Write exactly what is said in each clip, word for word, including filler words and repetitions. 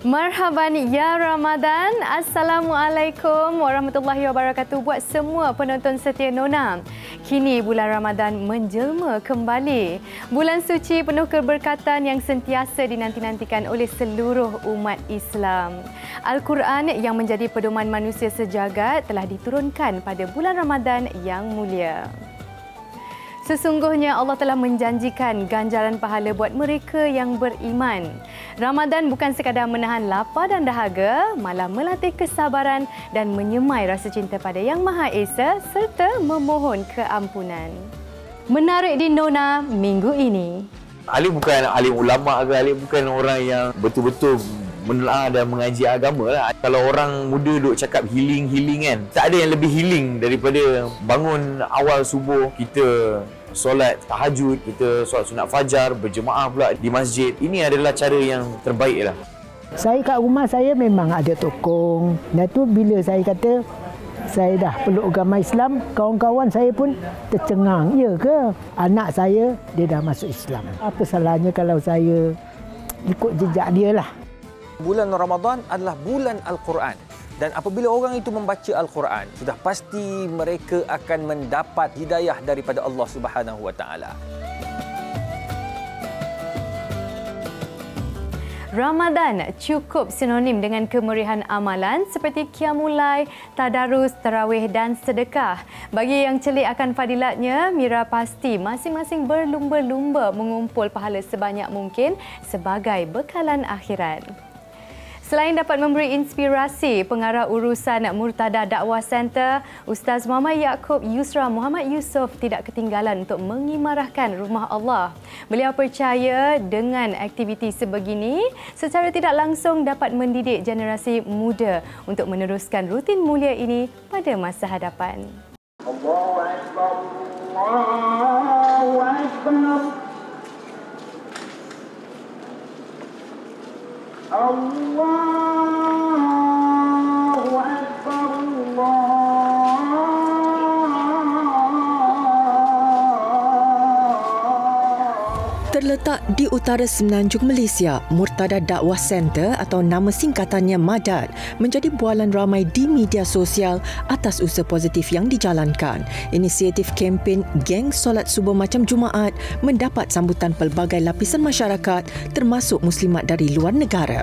Marhaban ya Ramadan. Assalamualaikum warahmatullahi wabarakatuh buat semua penonton setia Nona. Kini bulan Ramadan menjelma kembali. Bulan suci penuh keberkatan yang sentiasa dinanti-nantikan oleh seluruh umat Islam. Al-Quran yang menjadi pedoman manusia sejagat telah diturunkan pada bulan Ramadan yang mulia. Sesungguhnya Allah telah menjanjikan ganjaran pahala buat mereka yang beriman. Ramadan bukan sekadar menahan lapar dan dahaga, malah melatih kesabaran dan menyemai rasa cinta pada Yang Maha Esa serta memohon keampunan. Menarik di Nona minggu ini. Alif bukan alim ulama ke, Alif bukan orang yang betul-betul menelaah dan mengaji agama lah. Kalau orang muda duk cakap healing-healing kan, tak ada yang lebih healing daripada bangun awal subuh, kita solat tahajud, kita solat sunat fajar, berjemaah pula di masjid. Ini adalah cara yang terbaik lah. Saya kat rumah saya memang ada tokong. Dan tu bila saya kata saya dah peluk agama Islam, kawan-kawan saya pun tercengang. Ya ke? Anak saya, dia dah masuk Islam. Apa salahnya kalau saya ikut jejak dia lah. Bulan Ramadan adalah bulan Al-Quran. Dan apabila orang itu membaca Al-Quran, sudah pasti mereka akan mendapat hidayah daripada Allah Subhanahu Wa Taala. Ramadan cukup sinonim dengan kemeriahan amalan seperti qiyamul-lail, tadarus, tarawih dan sedekah. Bagi yang celik akan fadilatnya, Mira pasti masing-masing berlumba-lumba mengumpul pahala sebanyak mungkin sebagai bekalan akhirat. Selain dapat memberi inspirasi, Pengarah Urusan Murtada Dakwah Center, Ustaz Muhammad Yaakob Yusra Muhammad Yusof tidak ketinggalan untuk mengimarahkan rumah Allah. Beliau percaya dengan aktiviti sebegini, secara tidak langsung dapat mendidik generasi muda untuk meneruskan rutin mulia ini pada masa hadapan. Allahu Akbar, Allahu Akbar. Allahu Akbar, Allah. Terletak di utara semenanjung Malaysia, Murtada Dakwah Center atau nama singkatannya MADAD menjadi bualan ramai di media sosial atas usaha positif yang dijalankan. Inisiatif kempen Geng Solat Subuh Macam Jumaat mendapat sambutan pelbagai lapisan masyarakat termasuk muslimat dari luar negara.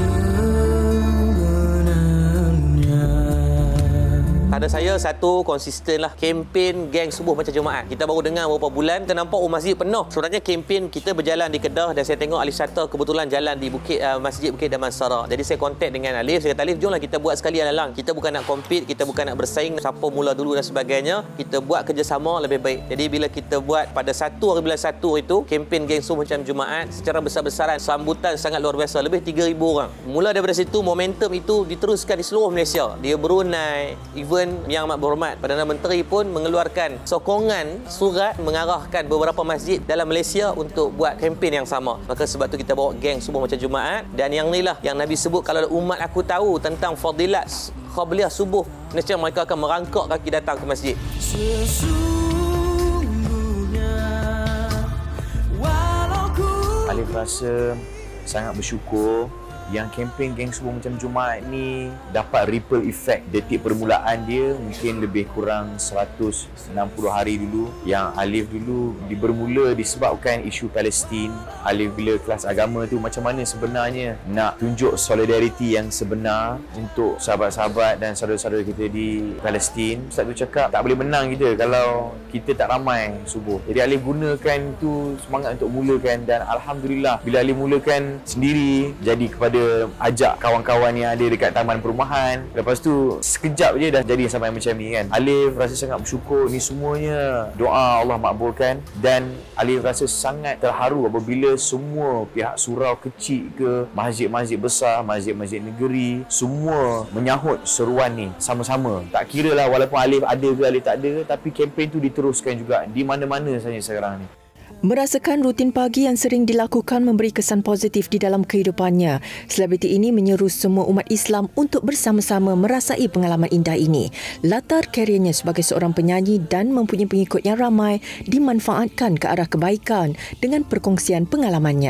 Pada saya satu konsisten lah kempen Geng Subuh Macam Jumaat. Kita baru dengar beberapa bulan, kita nampak oh, masjid penuh. Sebenarnya kempen kita berjalan di Kedah dan saya tengok Alif Syata kebetulan jalan di Bukit uh, Masjid Bukit Damansara. Jadi saya kontak dengan Alif, saya kata Alif, jomlah kita buat sekalian lalang. Kita bukan nak compete, kita bukan nak bersaing siapa mula dulu dan sebagainya. Kita buat kerjasama lebih baik. Jadi bila kita buat pada satu hari bulan satu itu kempen Geng Subuh Macam Jumaat, secara besar-besaran sambutan sangat luar biasa, lebih tiga ribu orang. Mula daripada situ momentum itu diteruskan di seluruh Malaysia. Dia Brunei, even Yang Amat Berhormat Perdana Menteri pun mengeluarkan sokongan surat mengarahkan beberapa masjid dalam Malaysia untuk buat kempen yang sama. Maka sebab tu kita bawa Geng Subuh Macam Jumaat, dan yang inilah yang Nabi sebut, kalau umat aku tahu tentang fadilat qabliyah subuh, nescaya mereka akan merangkak kaki datang ke masjid. Alif rasa sangat bersyukur yang kempen Geng Subuh Macam Jumaat ni dapat ripple effect. Detik permulaan dia mungkin lebih kurang seratus enam puluh hari dulu. Yang Alif dulu di bermula disebabkan isu Palestin. Alif bila kelas agama tu macam mana sebenarnya nak tunjuk solidariti yang sebenar untuk sahabat-sahabat dan saudara-saudara kita di Palestin. Ustaz tu cakap tak boleh menang kita kalau kita tak ramai subuh. Jadi Alif gunakan tu semangat untuk mulakan, dan Alhamdulillah bila Alif mulakan sendiri jadi kepada ajak kawan-kawan yang ada dekat taman perumahan. Lepas tu sekejap je dah jadi sampai macam ni kan. Alif rasa sangat bersyukur, ni semuanya doa Allah makbulkan, dan Alif rasa sangat terharu apabila semua pihak surau kecil ke masjid-masjid besar, masjid-masjid negeri, semua menyahut seruan ni sama-sama. Tak kira lah walaupun Alif ada ke Alif tak ada, tapi kempen tu diteruskan juga di mana-mana saja sekarang ni. Merasakan rutin pagi yang sering dilakukan memberi kesan positif di dalam kehidupannya. Selebriti ini menyeru semua umat Islam untuk bersama-sama merasai pengalaman indah ini. Latar kariernya sebagai seorang penyanyi dan mempunyai pengikut yang ramai dimanfaatkan ke arah kebaikan dengan perkongsian pengalamannya.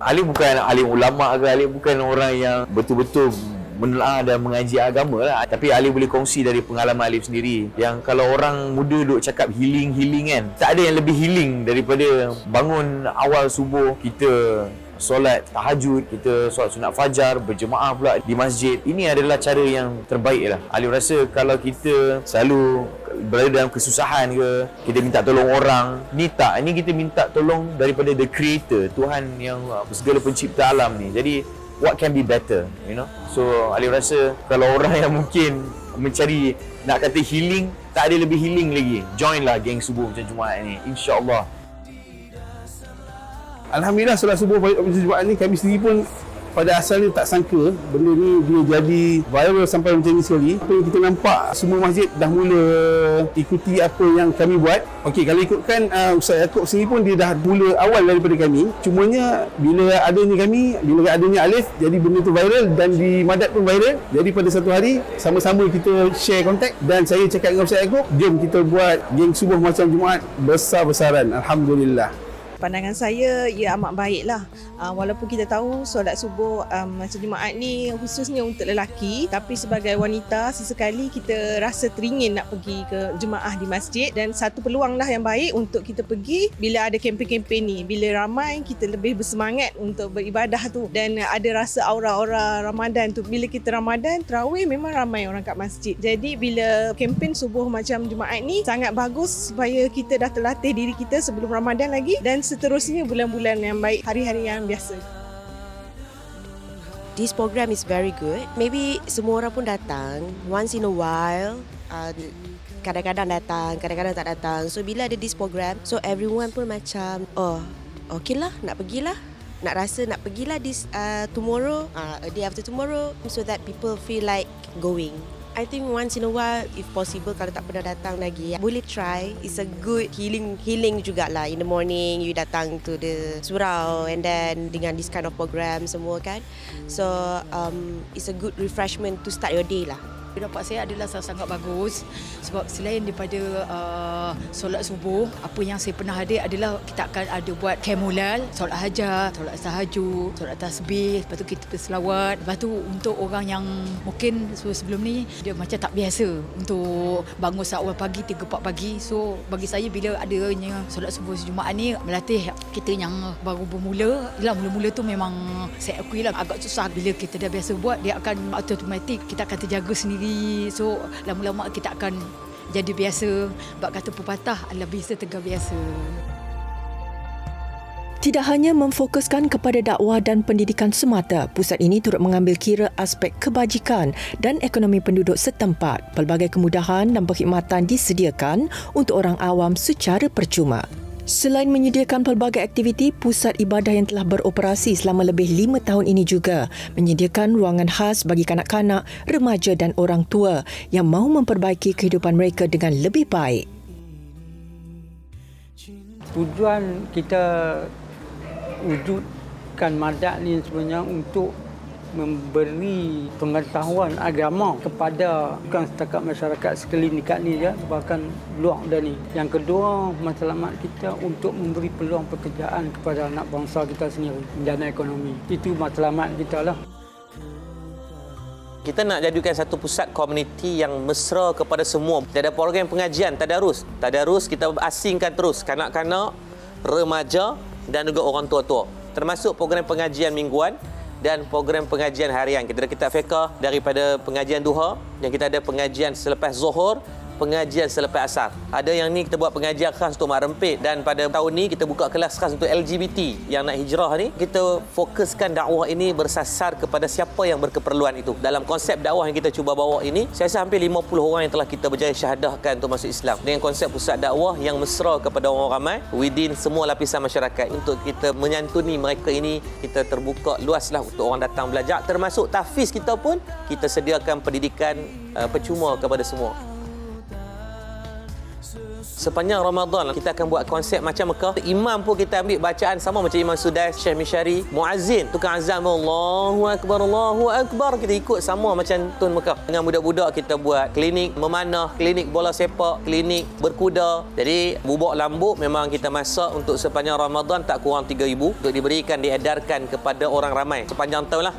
Ali bukan alim ulama ke, Ali bukan orang yang betul-betul menelaah dan mengaji agama lah. Tapi Ali boleh kongsi dari pengalaman Ali sendiri. Yang kalau orang muda duk cakap healing-healing kan, tak ada yang lebih healing daripada bangun awal subuh, kita solat tahajud, kita solat sunat fajar, berjemaah pula di masjid. Ini adalah cara yang terbaik lah. Ali rasa kalau kita selalu berada dalam kesusahan ke, kita minta tolong orang, ni tak, ni kita minta tolong daripada the creator, Tuhan yang segala pencipta alam ni. Jadi what can be better, you know? So Ali rasa kalau orang yang mungkin mencari nak kata healing, tak ada lebih healing lagi, join lah geng subuh macam Jumaat ni, insya-Allah. Alhamdulillah, solat subuh macam Jumaat ni kami sendiri pun pada asalnya tak sangka benda ni dia jadi viral sampai macam ni sekali. Apa yang kita nampak, semua masjid dah mula ikuti apa yang kami buat. Okey, kalau ikutkan uh, Ustaz Yaakob sendiri pun dia dah mula awal daripada kami. Cumanya bila adanya kami, bila adanya Alif, jadi benda tu viral dan di Madat pun viral. Jadi pada satu hari sama-sama kita share kontak dan saya cakap dengan Ustaz Yaakob, jom kita buat geng subuh macam Jumaat besar-besaran. Alhamdulillah. Pandangan saya, ia amat baiklah. Uh, walaupun kita tahu solat subuh um, macam Jumaat ni khususnya untuk lelaki, tapi sebagai wanita sesekali kita rasa teringin nak pergi ke jemaah di masjid, dan satu peluang lah yang baik untuk kita pergi bila ada kempen-kempen ni. Bila ramai, kita lebih bersemangat untuk beribadah tu, dan ada rasa aura-aura Ramadan tu. Bila kita Ramadan, tarawih memang ramai orang kat masjid. Jadi bila kempen subuh macam Jumaat ni sangat bagus supaya kita dah terlatih diri kita sebelum Ramadan lagi, dan seterusnya bulan-bulan yang baik, hari-hari yang biasa. This program is very good. Maybe semua orang pun datang once in a while. Uh, kadang-kadang datang, kadang-kadang tak datang. So bila ada this program, so everyone pun macam, oh, okay lah, nak pergilah. Nak rasa nak pergilah this uh, tomorrow, uh, a day after tomorrow, so that people feel like going. I think once in a while, if possible, kalau tak pernah datang lagi, boleh try. It's a good healing healing jugalah. In the morning, you datang to the surau, and then dengan this kind of program semua kan. So, um, it's a good refreshment to start your day lah. Pendapat saya adalah sangat bagus sebab selain daripada uh, solat subuh, apa yang saya pernah ada adalah kita akan ada buat kemulal, solat hajat, solat tahajud, solat tasbih, lepas tu kita berselawat. Lepas tu untuk orang yang mungkin sebelum ni dia macam tak biasa untuk bangun awal pagi, tiga empat pagi. So bagi saya bila adanya solat subuh Jumaat ni melatih kita yang baru bermula. Yalah, mula-mula tu memang saya akui lah agak susah. Bila kita dah biasa buat, dia akan automatik, kita akan terjaga sendiri. So lama-lama kita akan jadi biasa. Bak kata pepatah, ala biasa tegar biasa. Tidak hanya memfokuskan kepada dakwah dan pendidikan semata, pusat ini turut mengambil kira aspek kebajikan dan ekonomi penduduk setempat. Pelbagai kemudahan dan perkhidmatan disediakan untuk orang awam secara percuma. Selain menyediakan pelbagai aktiviti, pusat ibadah yang telah beroperasi selama lebih lima tahun ini juga menyediakan ruangan khas bagi kanak-kanak, remaja dan orang tua yang mahu memperbaiki kehidupan mereka dengan lebih baik. Tujuan kita wujudkan Madat ni sebenarnya untuk memberi pengetahuan agama kepada bukan setakat masyarakat sekeliling dekat ni je, bahkan luar dah ni. Yang kedua, matlamat kita untuk memberi peluang pekerjaan kepada anak bangsa kita sendiri dan ekonomi. Itu matlamat kita lah. Kita nak jadikan satu pusat komuniti yang mesra kepada semua. Kita ada program pengajian, tadarus. Tadarus kita asingkan terus kanak-kanak, remaja dan juga orang tua-tua. Termasuk program pengajian mingguan dan program pengajian harian. Kita ada kitab fiqh daripada pengajian duha, yang kita ada pengajian selepas zuhur, pengajian selepas asar. Ada yang ni kita buat pengajian khas untuk mak rempit, dan pada tahun ni kita buka kelas khas untuk L G B T yang nak hijrah ni. Kita fokuskan dakwah ini bersasar kepada siapa yang berkeperluan itu. Dalam konsep dakwah yang kita cuba bawa ini, saya rasa hampir lima puluh orang yang telah kita berjaya syahadahkan untuk masuk Islam. Dengan konsep pusat dakwah yang mesra kepada orang ramai within semua lapisan masyarakat. Untuk kita menyantuni mereka ini, kita terbuka luaslah untuk orang datang belajar. Termasuk tahfiz kita pun, kita sediakan pendidikan uh, percuma kepada semua. Sepanjang Ramadan kita akan buat konsep macam Mekah. Imam pun kita ambil bacaan sama macam Imam Sudais, Syekh Mishari, muazzin, tukang azan, Allahu akbar, Allahu akbar, kita ikut sama macam tun Mekah. Dengan budak-budak kita buat klinik memanah, klinik bola sepak, klinik berkuda. Jadi bubuk lambuk memang kita masak untuk sepanjang Ramadan tak kurang tiga ribu untuk diberikan, diedarkan kepada orang ramai sepanjang tahun lah.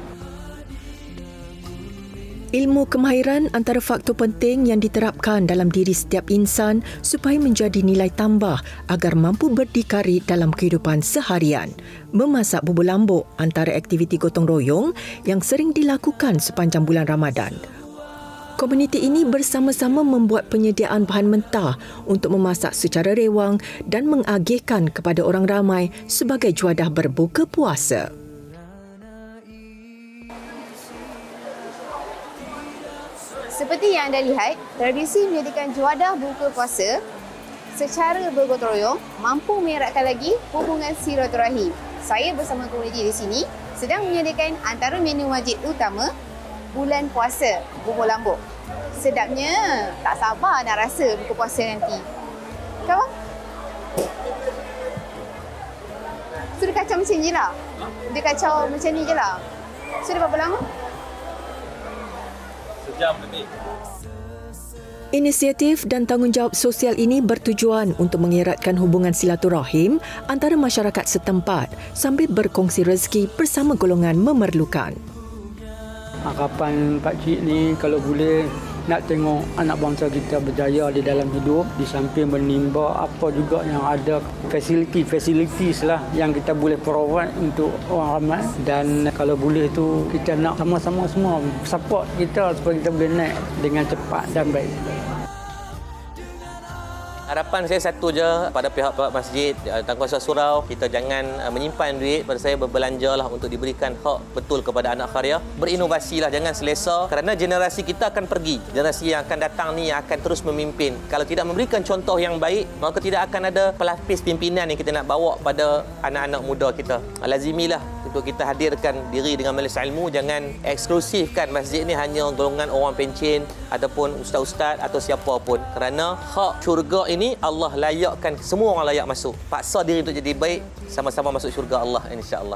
Ilmu kemahiran antara faktor penting yang diterapkan dalam diri setiap insan supaya menjadi nilai tambah agar mampu berdikari dalam kehidupan seharian. Memasak bubur lambuk antara aktiviti gotong royong yang sering dilakukan sepanjang bulan Ramadan. Komuniti ini bersama-sama membuat penyediaan bahan mentah untuk memasak secara rewang dan mengagihkan kepada orang ramai sebagai juadah berbuka puasa. Seperti yang anda lihat, tradisi menyediakan juadah buka puasa secara bergotong royong mampu mengeratkan lagi hubungan silaturahim. Saya bersama komuniti di sini sedang menyediakan antara menu wajib utama bulan puasa, bubur lambuk. Sedapnya, tak sabar nak rasa buka puasa nanti. Kan bang? Sudah kacau macam ni lah. Dia kacau macam ni je lah. Sudah berapa lama? Sejam lebih. Inisiatif dan tanggungjawab sosial ini bertujuan untuk mengeratkan hubungan silaturahim antara masyarakat setempat sambil berkongsi rezeki bersama golongan memerlukan. Harapan Pak Cik ni kalau boleh nak tengok anak bangsa kita berjaya di dalam hidup, di samping menimba apa juga yang ada fasiliti-fasilitis lah yang kita boleh provide untuk orang ramai, dan kalau boleh tu kita nak sama-sama semua support kita supaya kita boleh naik dengan cepat dan baik. Harapan saya satu je pada pihak-pihak masjid, Tangkuasa Surau, kita jangan menyimpan duit. Pada saya berbelanjalah untuk diberikan hak betul kepada anak karya. Berinovasilah, jangan selesa, kerana generasi kita akan pergi. Generasi yang akan datang ni yang akan terus memimpin. Kalau tidak memberikan contoh yang baik, maka tidak akan ada pelapis pimpinan yang kita nak bawa pada anak-anak muda kita. Lazimilah untuk kita hadirkan diri dengan majlis ilmu, jangan eksklusifkan masjid ni hanya golongan orang pencen ataupun ustaz-ustaz atau siapa pun, kerana hak syurga ini Allah layakkan, semua orang layak masuk. Paksa diri untuk jadi baik, sama-sama masuk syurga Allah, insya-Allah.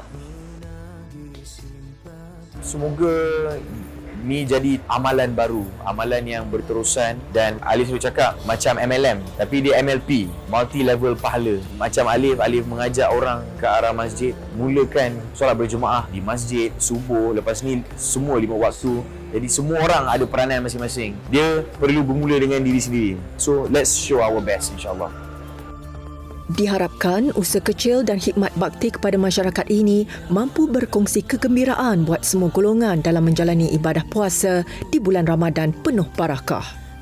Semoga ni jadi amalan baru, amalan yang berterusan, dan Alif selalu cakap macam M L M tapi dia M L P, multi level pahala. Macam Alif, Alif mengajak orang ke arah masjid, mulakan solat berjemaah di masjid subuh, lepas ni semua lima waktu. Jadi semua orang ada peranan masing-masing. Dia perlu bermula dengan diri sendiri. So let's show our best, insya-Allah. Diharapkan usaha kecil dan khidmat bakti kepada masyarakat ini mampu berkongsi kegembiraan buat semua golongan dalam menjalani ibadah puasa di bulan Ramadan penuh barakah.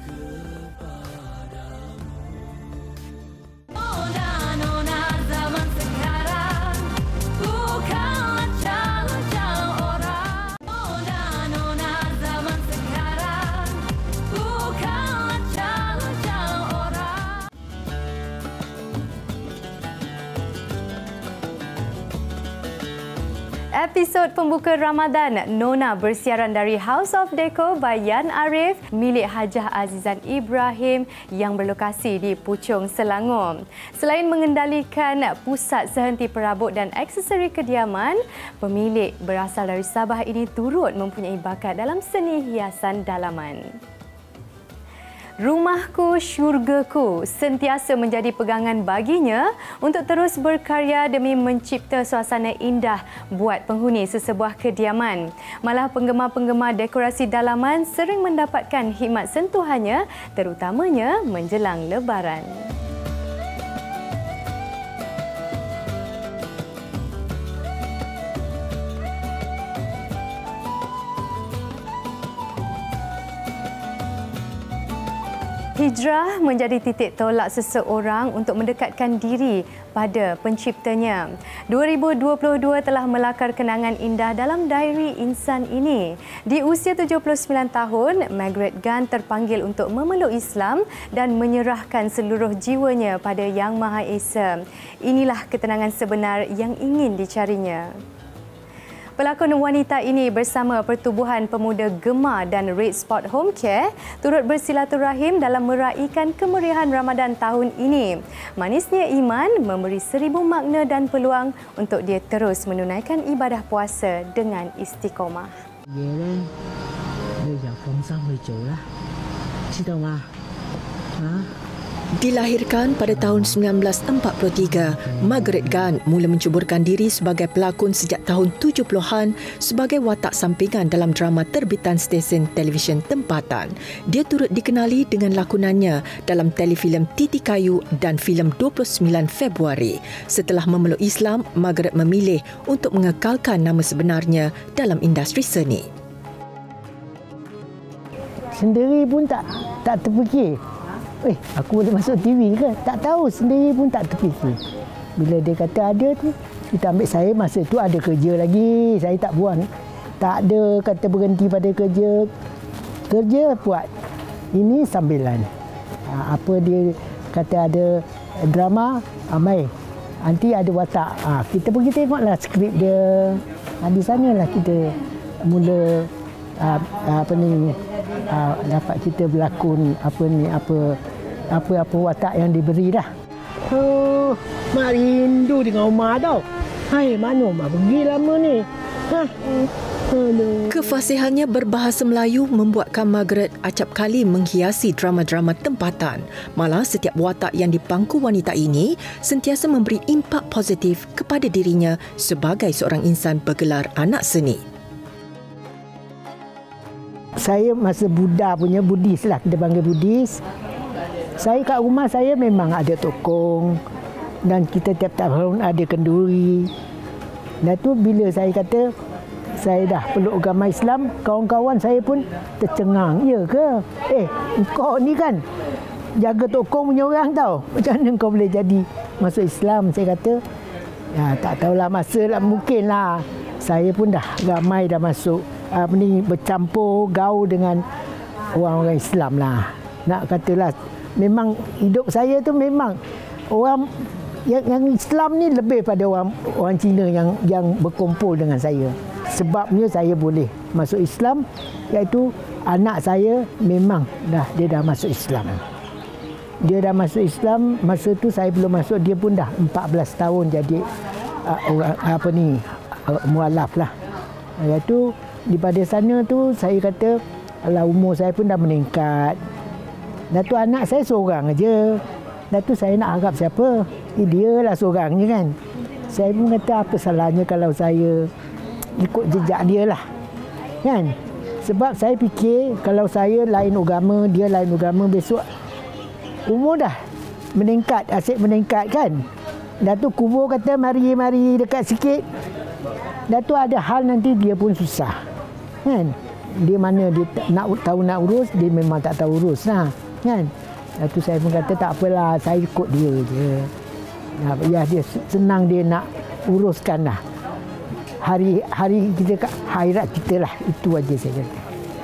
Episod pembuka Ramadan, Nona bersiaran dari House of Deco by Yan Arif milik Hajah Azizan Ibrahim yang berlokasi di Puchong, Selangor. Selain mengendalikan pusat sehenti perabot dan aksesori kediaman, pemilik berasal dari Sabah ini turut mempunyai bakat dalam seni hiasan dalaman. Rumahku Syurgaku sentiasa menjadi pegangan baginya untuk terus berkarya demi mencipta suasana indah buat penghuni sesebuah kediaman. Malah penggemar-penggemar dekorasi dalaman sering mendapatkan khidmat sentuhannya, terutamanya menjelang Lebaran. Hijrah menjadi titik tolak seseorang untuk mendekatkan diri pada penciptanya. dua ribu dua puluh dua telah melakar kenangan indah dalam diary insan ini. Di usia tujuh puluh sembilan tahun, Margaret Gunn terpanggil untuk memeluk Islam dan menyerahkan seluruh jiwanya pada Yang Maha Esa. Inilah ketenangan sebenar yang ingin dicarinya. Pelakon wanita ini bersama Pertubuhan Pemuda Gemar dan Red Spot Home Care turut bersilaturahim dalam meraikan kemeriahan Ramadan tahun ini. Manisnya iman memberi seribu makna dan peluang untuk dia terus menunaikan ibadah puasa dengan istiqomah. Dilahirkan pada tahun sembilan belas empat puluh tiga, Margaret Gunn mula mencuburkan diri sebagai pelakon sejak tahun tujuh puluhan sebagai watak sampingan dalam drama terbitan stesen televisyen tempatan. Dia turut dikenali dengan lakonannya dalam telefilm Titi Kayu dan filem dua puluh sembilan Februari. Setelah memeluk Islam, Margaret memilih untuk mengekalkan nama sebenarnya dalam industri seni. Sendiri pun tak tak terfikir. Eh, aku boleh masuk T V ke? Tak tahu, sendiri pun tak terfikir. Bila dia kata ada tu, kita ambil saya masa tu ada kerja lagi. Saya tak buat. Tak ada kata berhenti pada kerja. Kerja buat. Ini sambilan. Ha, apa dia kata ada drama, amai. Nanti ada watak. Ha, kita pergi tengoklah skrip dia. Ha, di sanalah kita mula ha, apa ni ha, dapat kita berlakon apa ni apa apa-apa watak yang diberi dah. Oh, mak rindu dengan Umar tau. Hai, mana Umar pergi lama ni? Ha. Kefasihannya berbahasa Melayu membuatkan Margaret acap kali menghiasi drama-drama tempatan. Malah setiap watak yang dipangku wanita ini sentiasa memberi impak positif kepada dirinya sebagai seorang insan bergelar anak seni. Saya masa Buddha punya Buddhis lah, kita panggil Buddhis. Saya kat rumah saya memang ada tokong dan kita tiap-tiap tahun ada kenduri. Dan tu bila saya kata saya dah peluk agama Islam, kawan-kawan saya pun tercengang. Ya ke? Eh, kau ni kan jaga tokong punya orang tau. Macam mana kau boleh jadi masuk Islam? Saya kata, ya tak tahulah masa lah, mungkin lah. Saya pun dah ramai dah masuk apa ni, bercampur gaul dengan orang-orang Islam lah. Nak katalah memang hidup saya tu memang orang yang, yang Islam ni lebih pada orang orang Cina yang yang berkumpul dengan saya. Sebabnya saya boleh masuk Islam, iaitu anak saya memang dah dia dah masuk Islam. Dia dah masuk Islam, masa tu saya belum masuk, dia pun dah empat belas tahun jadi uh, orang apa ni uh, mualaf lah. Iaitu daripada sana tu saya kata ala umur saya pun dah meningkat. Dan tu anak saya seorang aja. Dan tu saya nak harap siapa? Eh, dia lah seorangnya kan. Saya pun kata apa salahnya kalau saya ikut jejak dia lah. Kan? Sebab saya fikir kalau saya lain agama, dia lain agama, besok umur dah meningkat, asyik meningkat kan. Dan tu kubur kata mari-mari dekat sikit. Dan tu ada hal nanti dia pun susah. Kan? Dia mana dia nak tahu nak urus, dia memang tak tahu urus lah. Kan? Lepas tu saya pun kata tak apalah, saya ikut dia je. Ya, dia senang dia nak uruskan lah. Hari hari kita, akhirat kita lah. Itu aja saya kata.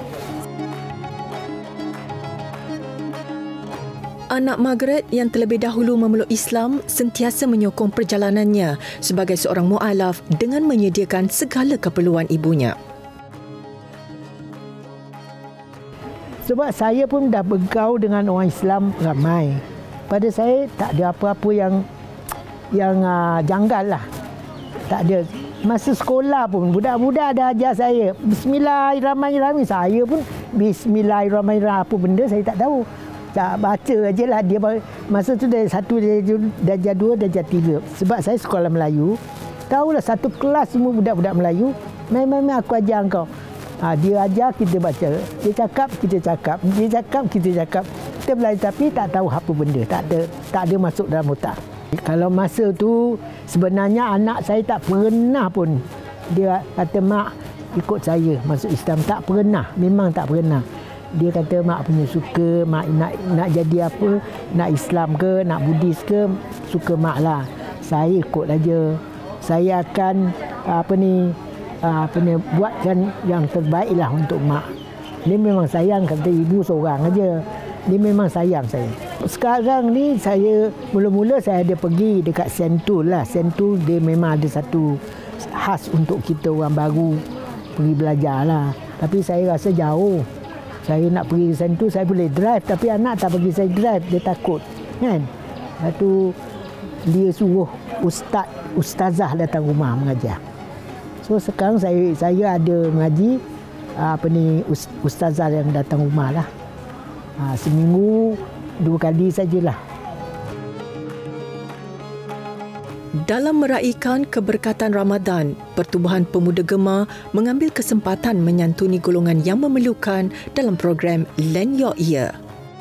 Anak Margaret yang terlebih dahulu memeluk Islam sentiasa menyokong perjalanannya sebagai seorang mu'alaf dengan menyediakan segala keperluan ibunya. Sebab saya pun dah bergaul dengan orang Islam ramai. Pada saya tak ada apa-apa yang yang uh, janggal lah. Tak ada. Masa sekolah pun budak-budak dah ajar saya Bismillahirrahmanirrahim. Saya pun Bismillahirrahmanirrahim apa benda saya tak tahu. Tak baca aje lah dia. Masa tu dari satu, darjah dua, darjah tiga. Sebab saya sekolah Melayu. Tahulah satu kelas semua budak-budak Melayu. Memang aku ajar kau. Ha, dia ajar, kita baca. Dia cakap, kita cakap. Dia cakap, kita cakap. Kita belajar tapi tak tahu apa benda. Tak ada, tak ada masuk dalam otak. Kalau masa tu sebenarnya anak saya tak pernah pun. Dia kata mak ikut saya masuk Islam. Tak pernah. Memang tak pernah. Dia kata mak punya suka. Mak nak nak jadi apa. Nak Islam ke, nak Buddhis ke. Suka mak lah. Saya ikut aja. Saya akan apa ni. Apa ni, buatkan yang terbaiklah untuk mak. Dia memang sayang, kata ibu seorang aja. Dia memang sayang saya. Sekarang ni saya mula-mula saya ada pergi dekat Sentul lah. Sentul dia memang ada satu khas untuk kita orang baru pergi belajar lah. Tapi saya rasa jauh. Saya nak pergi ke sana tu, saya boleh drive. Tapi anak tak bagi saya drive, dia takut. Kan? Lepas tu, dia suruh ustaz, ustazah datang rumah mengajar. So sekarang saya saya ada mengaji, apa ni, ustazah yang datang rumah lah. Ha, seminggu dua kali sajalah. Dalam meraihkan keberkatan Ramadan, Pertubuhan Pemuda Gemar mengambil kesempatan menyantuni golongan yang memerlukan dalam program Lend Your Ear.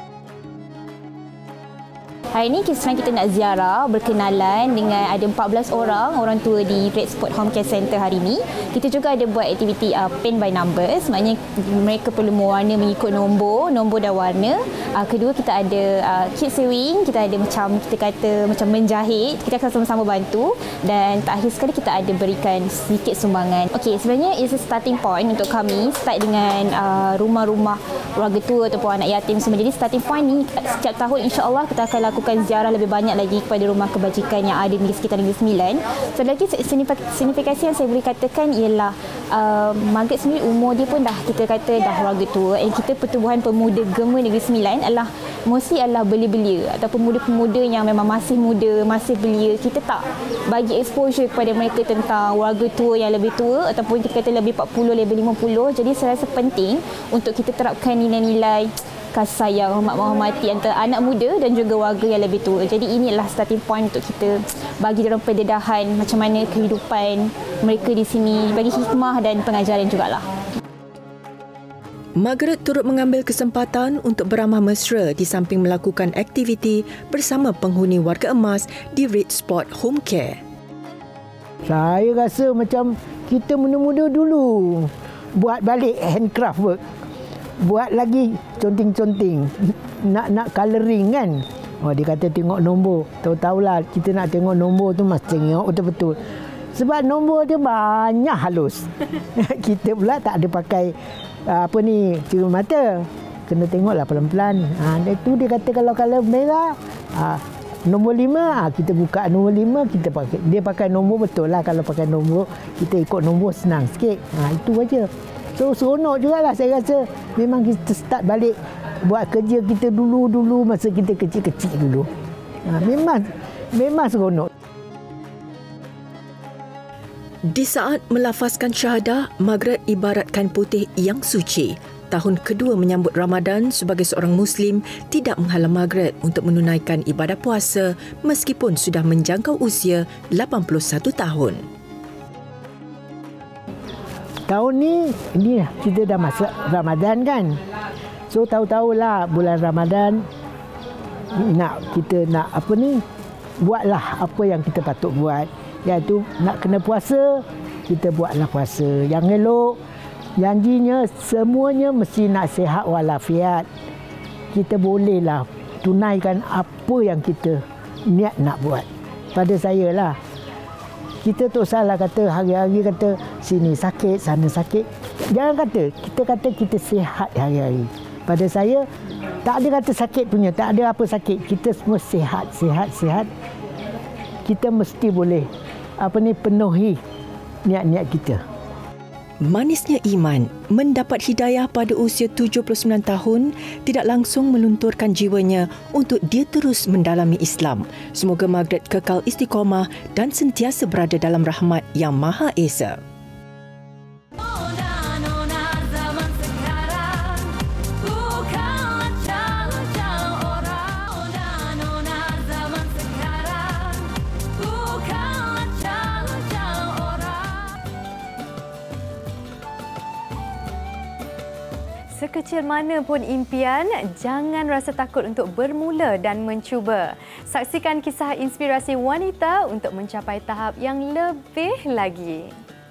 Hari ini sebenarnya kita nak ziarah, berkenalan dengan ada empat belas orang orang tua di Red Spot Home Care Center hari ini. Kita juga ada buat aktiviti uh, pen by numbers, maknanya mereka perlu mewarna mengikut nombor, nombor dan warna. Uh, kedua kita ada uh, kit sewing, kita ada macam kita kata macam menjahit, kita akan sama-sama bantu, dan terakhir sekali kita ada berikan sedikit sumbangan. Okey, sebenarnya it's a starting point untuk kami, start dengan uh, rumah-rumah keluarga tua ataupun anak yatim semua. Jadi starting point ni setiap tahun insya-Allah kita akan lakukan ziarah lebih banyak lagi kepada rumah kebajikan yang ada di sekitar Negeri Sembilan. So lagi signifikasi yang saya boleh katakan ialah uh, Margaret sendiri umur dia pun dah kita kata dah keluarga tua, dan kita Pertubuhan Pemuda Gemar Negeri Sembilan adalah mesti adalah belia-belia ataupun pemuda-pemuda yang memang masih muda, masih belia. Kita tak bagi exposure kepada mereka tentang warga tua yang lebih tua ataupun kita kata lebih empat puluh, lebih lima puluh. Jadi saya rasa penting untuk kita terapkan nilai-nilai kasih sayang, hormat menghormati antara anak muda dan juga warga yang lebih tua. Jadi inilah starting point untuk kita bagi dalam pendedahan macam mana kehidupan mereka di sini, bagi hikmah dan pengajaran jugalah. Margaret turut mengambil kesempatan untuk beramah mesra di samping melakukan aktiviti bersama penghuni warga emas di Red Spot Home Care. Saya rasa macam kita muda-muda dulu buat balik handcraft work. Buat lagi conting-conting, nak nak colouring kan. Oh, dia kata tengok nombor. Tahu-tahulah kita nak tengok nombor tu mesti tengok betul-betul. Sebab nombor dia banyak halus. Kita pula tak ada pakai apa ni, cermin mata. Kena tengoklah pelan-pelan. Ha, itu dia kata kalau colour merah, ha, nombor lima, ha, kita buka nombor lima, kita pakai. Dia pakai nombor betul lah. Kalau pakai nombor, kita ikut nombor senang sikit. Ha, itu aja. So seronok jugalah, saya rasa memang kita start balik buat kerja kita dulu-dulu masa kita kecil-kecil dulu. Ha, memang memang seronok. Di saat melafazkan syahadah, Margaret ibaratkan putih yang suci. Tahun kedua menyambut Ramadan sebagai seorang Muslim tidak menghalang Margaret untuk menunaikan ibadah puasa meskipun sudah menjangkau usia lapan puluh satu tahun. Tahun ni, ini kita dah masuk Ramadan kan. So tahu-tahulah bulan Ramadan nak kita nak apa ni, buatlah apa yang kita patut buat. Iaitu nak kena puasa, kita buatlah puasa. Yang elok, janjinya semuanya mesti nak sihat walafiat. Kita bolehlah tunaikan apa yang kita niat nak buat. Pada saya lah. Kita tak salah kata hari-hari kata sini sakit, sana sakit. Jangan kata, kita kata kita sihat hari-hari. Pada saya, tak ada kata sakit punya, tak ada apa sakit. Kita semua sihat, sihat, sihat. Kita mesti boleh apa ni penuhi niat-niat kita. Manisnya iman, mendapat hidayah pada usia tujuh puluh sembilan tahun, tidak langsung melunturkan jiwanya untuk dia terus mendalami Islam. Semoga Margaret kekal istiqamah dan sentiasa berada dalam rahmat Yang Maha Esa. Sekecil mana pun impian, jangan rasa takut untuk bermula dan mencuba. Saksikan kisah inspirasi wanita untuk mencapai tahap yang lebih lagi.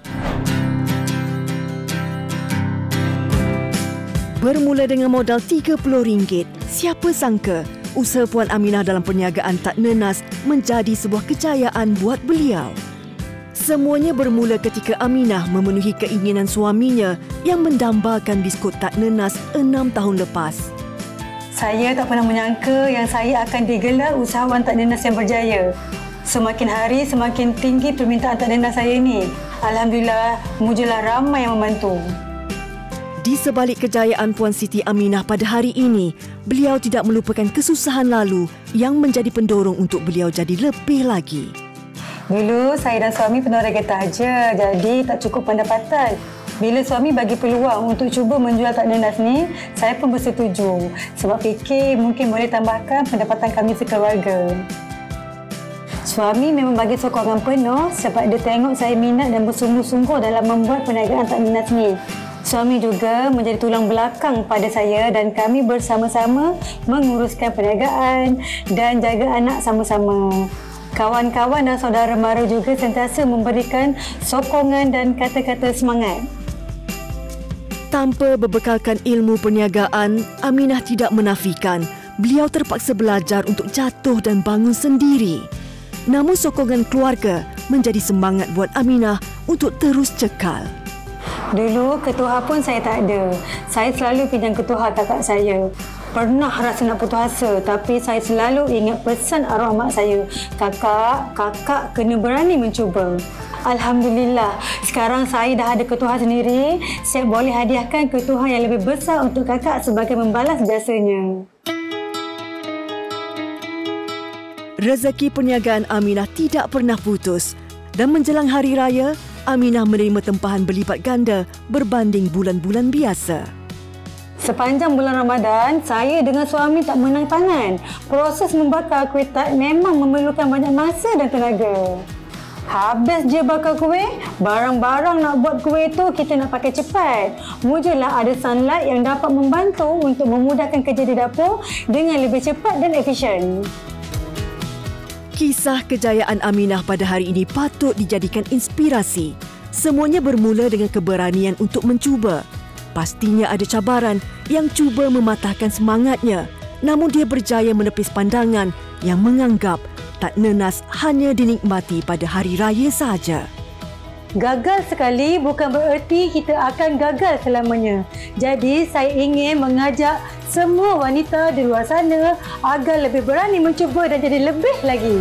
Bermula dengan modal tiga puluh ringgit, siapa sangka usaha Puan Aminah dalam perniagaan tak nenas menjadi sebuah kejayaan buat beliau. Semuanya bermula ketika Aminah memenuhi keinginan suaminya yang mendambakan biskut tak nenas enam tahun lepas. Saya tak pernah menyangka yang saya akan digelar usahawan tak nenas yang berjaya. Semakin hari semakin tinggi permintaan tak nenas saya ini. Alhamdulillah, mujalah ramai yang membantu. Di sebalik kejayaan Puan Siti Aminah pada hari ini, beliau tidak melupakan kesusahan lalu yang menjadi pendorong untuk beliau jadi lebih lagi. Dulu saya dan suami penoreh getah je, jadi tak cukup pendapatan. Bila suami bagi peluang untuk cuba menjual tak nenas ni, saya pun bersetuju. Sebab fikir mungkin boleh tambahkan pendapatan kami sekeluarga. Suami memang bagi sokongan penuh sebab dia tengok saya minat dan bersungguh-sungguh dalam membuat perniagaan tak nenas ni. Suami juga menjadi tulang belakang pada saya dan kami bersama-sama menguruskan perniagaan dan jaga anak sama-sama. Kawan-kawan dan saudara mara juga sentiasa memberikan sokongan dan kata-kata semangat. Tanpa berbekalkan ilmu perniagaan, Aminah tidak menafikan beliau terpaksa belajar untuk jatuh dan bangun sendiri. Namun sokongan keluarga menjadi semangat buat Aminah untuk terus cekal. Dulu ketuha pun saya tak ada. Saya selalu pinjam ketuha kakak saya. Pernah rasa nak putus asa, tapi saya selalu ingat pesan arwah mak saya. Kakak, kakak kena berani mencuba. Alhamdulillah, sekarang saya dah ada ketuha sendiri. Saya boleh hadiahkan ketuha yang lebih besar untuk kakak sebagai membalas jasanya. Rezeki perniagaan Aminah tidak pernah putus. Dan menjelang Hari Raya, Aminah menerima tempahan berlipat ganda berbanding bulan-bulan biasa. Sepanjang bulan Ramadan, saya dengan suami tak menang tangan. Proses membakar kuih tart memang memerlukan banyak masa dan tenaga. Habis je bakar kuih, barang-barang nak buat kuih tu kita nak pakai cepat. Mujalah ada sunlight yang dapat membantu untuk memudahkan kerja di dapur dengan lebih cepat dan efisien. Kisah kejayaan Aminah pada hari ini patut dijadikan inspirasi. Semuanya bermula dengan keberanian untuk mencuba. Pastinya ada cabaran yang cuba mematahkan semangatnya. Namun dia berjaya menepis pandangan yang menganggap tak nenas hanya dinikmati pada hari raya sahaja. Gagal sekali bukan bererti kita akan gagal selamanya. Jadi saya ingin mengajak semua wanita di luar sana agar lebih berani mencuba dan jadi lebih lagi.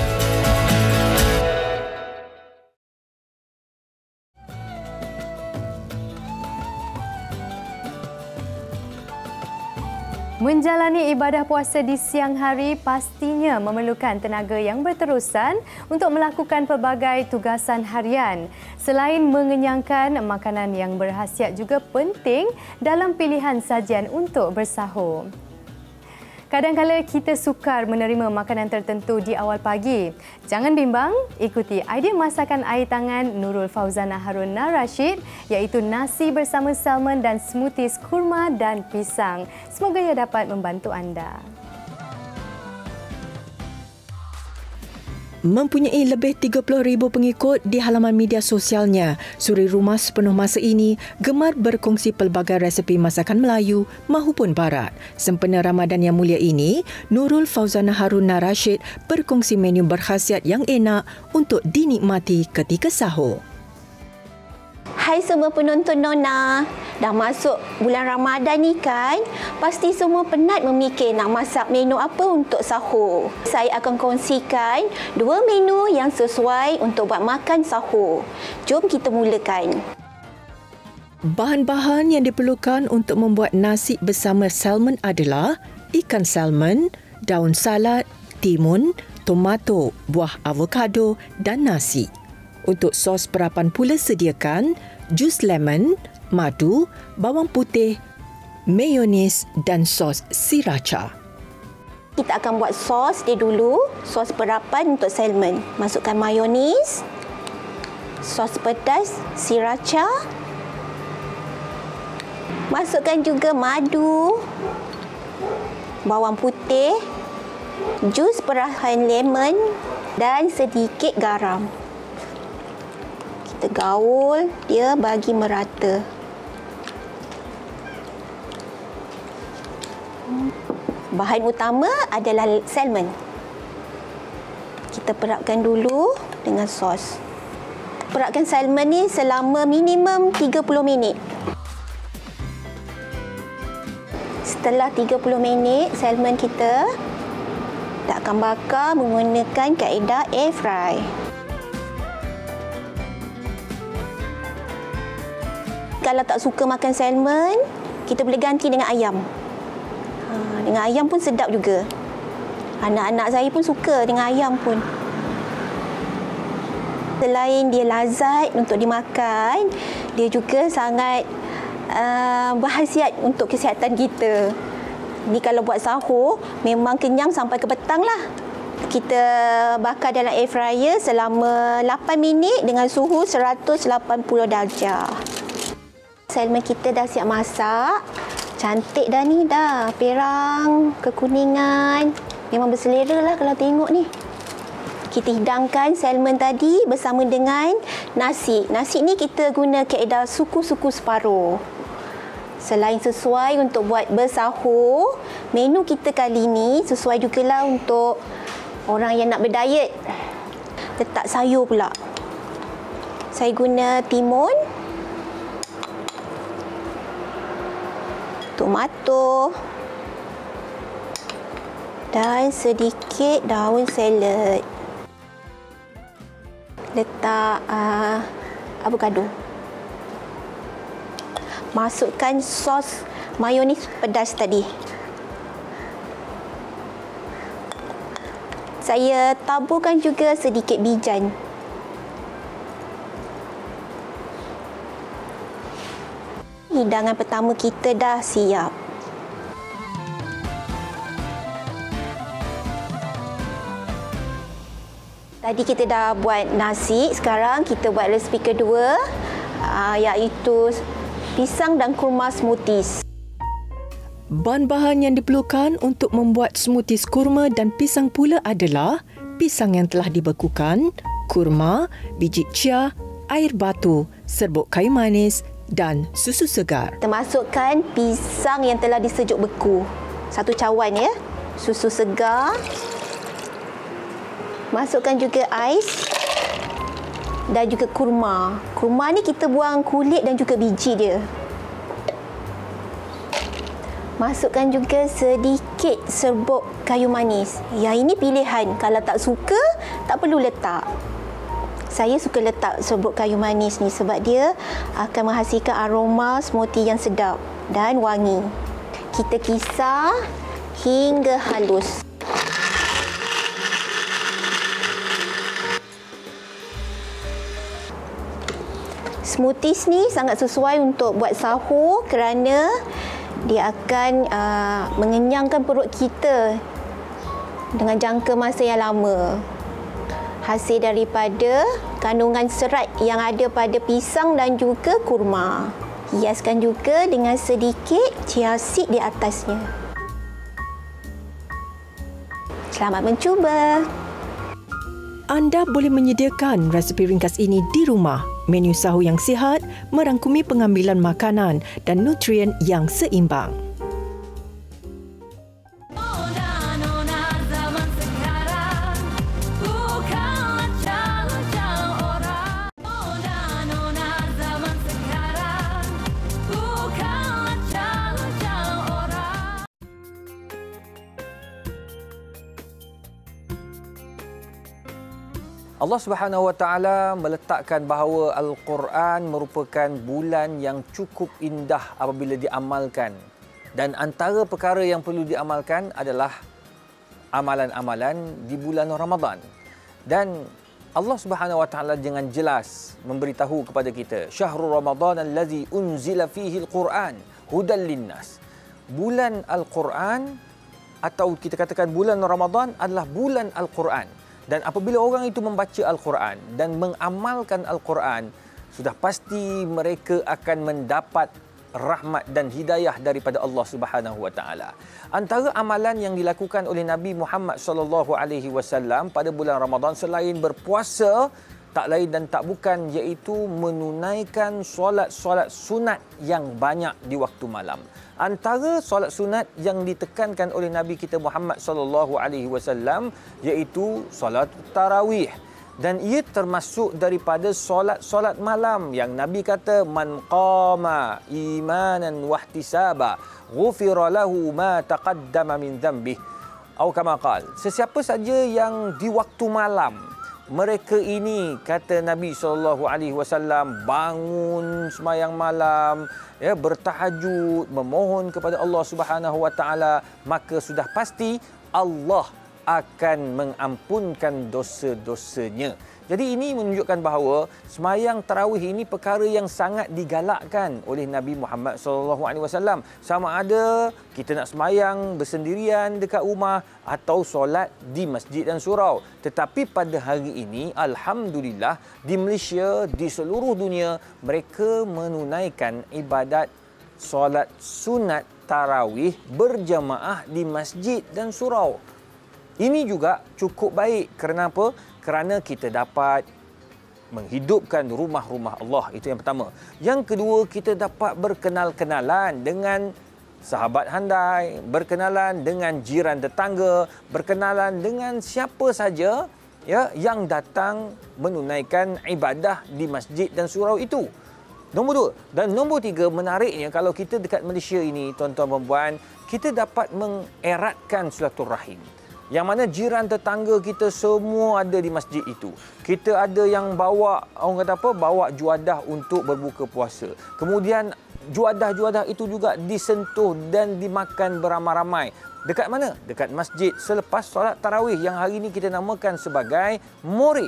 Menjalani ibadah puasa di siang hari pastinya memerlukan tenaga yang berterusan untuk melakukan pelbagai tugasan harian. Selain mengenyangkan, makanan yang berkhasiat juga penting dalam pilihan sajian untuk bersahur. Kadang-kadang kita sukar menerima makanan tertentu di awal pagi. Jangan bimbang, ikuti idea masakan air tangan Nurul Fauzana Haruna Rashid iaitu nasi bersama salmon dan smoothies kurma dan pisang. Semoga ia dapat membantu anda. Mempunyai lebih tiga puluh ribu pengikut di halaman media sosialnya, suri rumah sepenuh masa ini gemar berkongsi pelbagai resepi masakan Melayu mahupun Barat. Sempena Ramadan yang mulia ini, Nurul Fauzana Haruna Rashid berkongsi menu berkhasiat yang enak untuk dinikmati ketika sahur. Hai semua penonton Nona, dah masuk bulan Ramadan ni kan, pasti semua penat memikir nak masak menu apa untuk sahur. Saya akan kongsikan dua menu yang sesuai untuk buat makan sahur. Jom kita mulakan. Bahan-bahan yang diperlukan untuk membuat nasi bersama salmon adalah ikan salmon, daun salad, timun, tomato, buah avokado dan nasi. Untuk sos perapan pula sediakan jus lemon, madu, bawang putih, mayonis dan sos sriracha. Kita akan buat sos dia dulu, sos perapan untuk salmon. Masukkan mayonis, sos pedas, sriracha. Masukkan juga madu, bawang putih, jus perahan lemon dan sedikit garam. Kita gaul dia bagi merata. Bahan utama adalah salmon. Kita perapkan dulu dengan sos. Perapkan salmon ni selama minimum tiga puluh minit. Setelah tiga puluh minit, salmon kita kita akan bakar menggunakan kaedah air fry. kalau tak suka makan salmon, kita boleh ganti dengan ayam. Ha, dengan ayam pun sedap juga. Anak-anak saya pun suka dengan ayam pun. Selain dia lazat untuk dimakan, dia juga sangat uh, berkhasiat untuk kesihatan kita. Ni kalau buat sahur, memang kenyang sampai ke petang lah. Kita bakar dalam air fryer selama lapan minit dengan suhu seratus lapan puluh darjah. Salmon kita dah siap masak. Cantik dah ni dah. Perang, kekuningan. Memang berselera lah kalau tengok ni. Kita hidangkan salmon tadi bersama dengan nasi. Nasi ni kita guna kaedah suku-suku separuh. Selain sesuai untuk buat bersahur, menu kita kali ni sesuai jugalah untuk orang yang nak berdiet. Letak sayur pula. Saya guna timun, tomato dan sedikit daun salad. Letak uh, avocado. Masukkan sos mayonis pedas tadi. Saya taburkan juga sedikit bijan. Hidangan pertama kita dah siap. Tadi kita dah buat nasi, sekarang kita buat resipi kedua, iaitu pisang dan kurma smoothies. Bahan-bahan yang diperlukan untuk membuat smoothies kurma dan pisang pula adalah pisang yang telah dibekukan, kurma, biji chia, air batu, serbuk kayu manis dan susu segar. Kita masukkan pisang yang telah disejuk beku. Satu cawan ya. Susu segar. Masukkan juga ais dan juga kurma. Kurma ni kita buang kulit dan juga biji dia. Masukkan juga sedikit serbuk kayu manis. Yang ini pilihan. Kalau tak suka, tak perlu letak. Saya suka letak serbuk kayu manis ni sebab dia akan menghasilkan aroma smoothie yang sedap dan wangi. Kita kisar hingga halus. Smoothies ni sangat sesuai untuk buat sahur kerana dia akan uh, mengenyangkan perut kita dengan jangka masa yang lama. Hasil daripada kandungan serat yang ada pada pisang dan juga kurma. Hiaskan juga dengan sedikit chia seed di atasnya. Selamat mencuba. Anda boleh menyediakan resipi ringkas ini di rumah. Menu sahur yang sihat merangkumi pengambilan makanan dan nutrien yang seimbang. Allah Subhanahu Wa Taala meletakkan bahawa Al-Quran merupakan bulan yang cukup indah apabila diamalkan. Dan antara perkara yang perlu diamalkan adalah amalan-amalan di bulan Ramadan. Dan Allah Subhanahu Wa Taala dengan jelas memberitahu kepada kita, Syahrul Ramadan allazi unzila fihi al-Quran hudan linnas. Bulan Al-Quran atau kita katakan bulan Ramadan adalah bulan Al-Quran. Dan apabila orang itu membaca Al-Quran dan mengamalkan Al-Quran, sudah pasti mereka akan mendapat rahmat dan hidayah daripada Allah Subhanahu Wa Taala. Antara amalan yang dilakukan oleh Nabi Muhammad sallallahu alaihi wasallam pada bulan Ramadan selain berpuasa, tak lain dan tak bukan iaitu menunaikan solat-solat sunat yang banyak di waktu malam. Antara solat sunat yang ditekankan oleh Nabi kita Muhammad sallallahu alaihi wasallam iaitu solat tarawih, dan ia termasuk daripada solat-solat malam yang Nabi kata man qama imanan wahtisaba ghufira lahu ma taqaddama min dhanbih atau kama qala, sesiapa saja yang di waktu malam mereka ini, kata Nabi sallallahu alaihi wasallam, bangun sembahyang malam, ya, bertahajud, memohon kepada Allah Subhanahu wa taala, maka sudah pasti Allah akan mengampunkan dosa-dosanya. Jadi ini menunjukkan bahawa sembahyang tarawih ini perkara yang sangat digalakkan oleh Nabi Muhammad sallallahu alaihi wasallam. Sama ada kita nak sembahyang bersendirian dekat rumah atau solat di masjid dan surau. Tetapi pada hari ini, alhamdulillah, di Malaysia, di seluruh dunia, mereka menunaikan ibadat solat sunat tarawih berjamaah di masjid dan surau. Ini juga cukup baik. Kerana apa? Kerana kita dapat menghidupkan rumah-rumah Allah. Itu yang pertama. Yang kedua, kita dapat berkenal-kenalan dengan sahabat handai, berkenalan dengan jiran tetangga, berkenalan dengan siapa saja, ya, yang datang menunaikan ibadah di masjid dan surau itu. Nombor dua. Dan nombor tiga, menariknya kalau kita dekat Malaysia ini, tuan-tuan dan puan, kita dapat mengeratkan silaturahim. Yang mana jiran tetangga kita semua ada di masjid itu. Kita ada yang bawa, orang kata apa, bawa juadah untuk berbuka puasa. Kemudian juadah-juadah itu juga disentuh dan dimakan beramai-ramai. Dekat mana? Dekat masjid selepas solat tarawih yang hari ini kita namakan sebagai Moreh.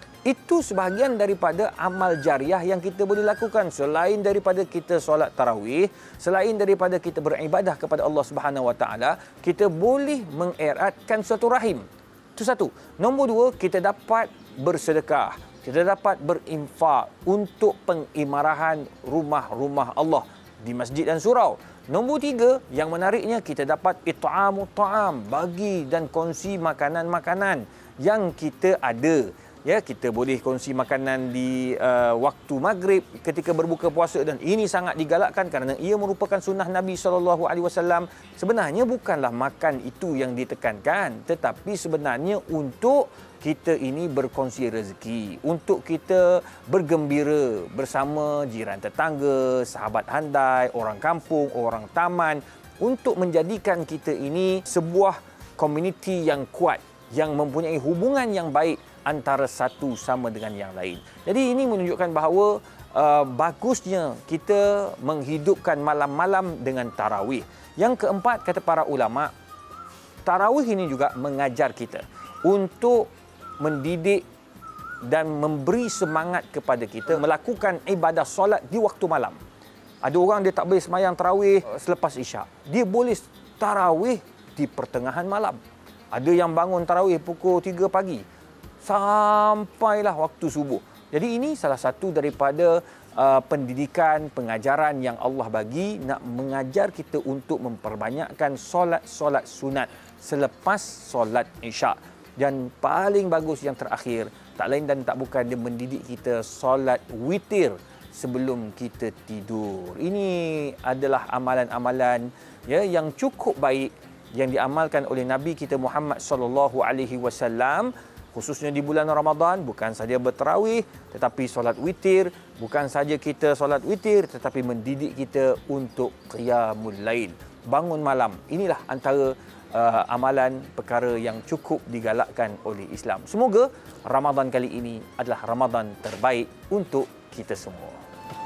Itu sebahagian daripada amal jariah yang kita boleh lakukan. Selain daripada kita solat tarawih, selain daripada kita beribadah kepada Allah Subhanahu Wa Taala, kita boleh mengeratkan silaturahim. Itu satu. Nombor dua, kita dapat bersedekah. Kita dapat berinfak untuk pengimarahan rumah-rumah Allah di masjid dan surau. Nombor tiga, yang menariknya, kita dapat it'amu ta'am, bagi dan kongsi makanan-makanan yang kita ada. Ya, kita boleh kongsi makanan di uh, waktu maghrib ketika berbuka puasa, dan ini sangat digalakkan kerana ia merupakan sunnah Nabi sallallahu alaihi wasallam. Sebenarnya bukanlah makan itu yang ditekankan, tetapi sebenarnya untuk kita ini berkongsi rezeki, untuk kita bergembira bersama jiran tetangga, sahabat handai, orang kampung, orang taman, untuk menjadikan kita ini sebuah komuniti yang kuat, yang mempunyai hubungan yang baik antara satu sama dengan yang lain. Jadi ini menunjukkan bahawa uh, bagusnya kita menghidupkan malam-malam dengan tarawih. Yang keempat, kata para ulama, tarawih ini juga mengajar kita untuk mendidik dan memberi semangat kepada kita melakukan ibadah solat di waktu malam. Ada orang dia tak boleh sembahyang tarawih selepas isyak. Dia boleh tarawih di pertengahan malam. Ada yang bangun tarawih pukul tiga pagi sampailah waktu subuh. Jadi ini salah satu daripada uh, pendidikan, pengajaran yang Allah bagi, nak mengajar kita untuk memperbanyakkan solat-solat sunat selepas solat isyak. Dan paling bagus yang terakhir, tak lain dan tak bukan, dia mendidik kita solat witir sebelum kita tidur. Ini adalah amalan-amalan, ya, yang cukup baik yang diamalkan oleh Nabi kita Muhammad sallallahu alaihi wasallam, khususnya di bulan Ramadan. Bukan saja bertarawih, tetapi solat witir. Bukan saja kita solat witir, tetapi mendidik kita untuk qiyamul lail, bangun malam. Inilah antara uh, amalan perkara yang cukup digalakkan oleh Islam. Semoga Ramadan kali ini adalah Ramadan terbaik untuk kita semua.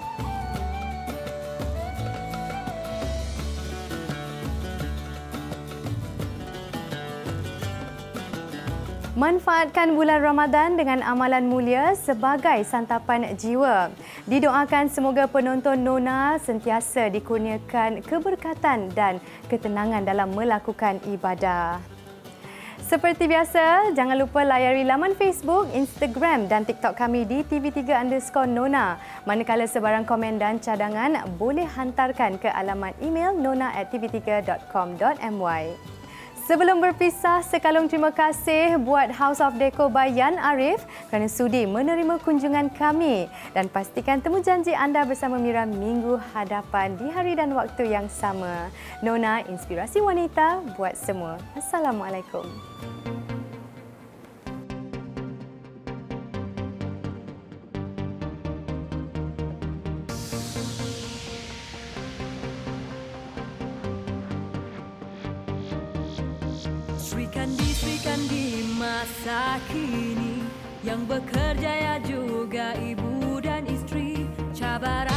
Manfaatkan bulan Ramadan dengan amalan mulia sebagai santapan jiwa. Didoakan semoga penonton Nona sentiasa dikurniakan keberkatan dan ketenangan dalam melakukan ibadah. Seperti biasa, jangan lupa layari laman Facebook, Instagram dan TikTok kami di T V tiga underscore Nona. Manakala sebarang komen dan cadangan, boleh hantarkan ke alamat email nona at t v tiga dot com dot my. Sebelum berpisah, sekalung terima kasih buat House of Deco by Yan Arif kerana sudi menerima kunjungan kami, dan pastikan temu janji anda bersama Mira minggu hadapan di hari dan waktu yang sama. Nona, inspirasi wanita buat semua. Assalamualaikum. Sri Kandi, Sri Kandi masa kini yang bekerja ya juga ibu dan istri. Cabaran